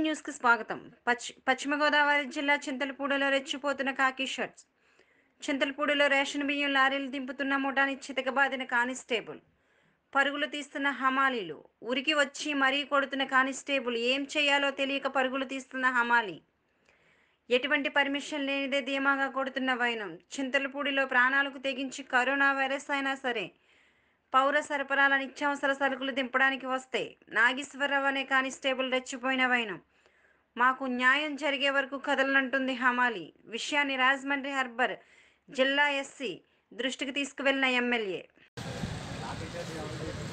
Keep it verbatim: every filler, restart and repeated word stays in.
న్యూస్‌కి స్వాగతం. పశ్చి పశ్చిమ గోదావరి జిల్లా చింతలపూడిలో రెచ్చిపోతున్న ఖాకీ షర్ట్స్. చింతలపూడిలో రేషన్ బియ్యం లారీలు దింపుతున్న ముఠాని చితకబాదిన కానిస్టేబుల్. పరుగులు తీస్తున్న హమాలీలు. ఉరికి వచ్చి మరీ కొడుతున్న కానిస్టేబుల్. ఏం చేయాలో తెలియక పరుగులు తీస్తున్న హమాలీ. ఎటువంటి పర్మిషన్ లేనిదే ధీమాగా కొడుతున్న వైనం. చింతలపూడిలో ప్రాణాలకు తెగించి కరోనా వైరస్ అయినా సరే పౌర సరఫరాల నిత్యావసర సరుకులు దింపడానికి వస్తే నాగేశ్వరరావు అనే కానిస్టేబుల్ రెచ్చిపోయిన వైనం. మాకు న్యాయం జరిగే వరకు కదలనంటుంది హమాలి. విషయాన్ని రాజమండ్రి హార్బర్ జిల్లా ఎస్సీ దృష్టికి తీసుకువెళ్లిన ఎమ్మెల్యే.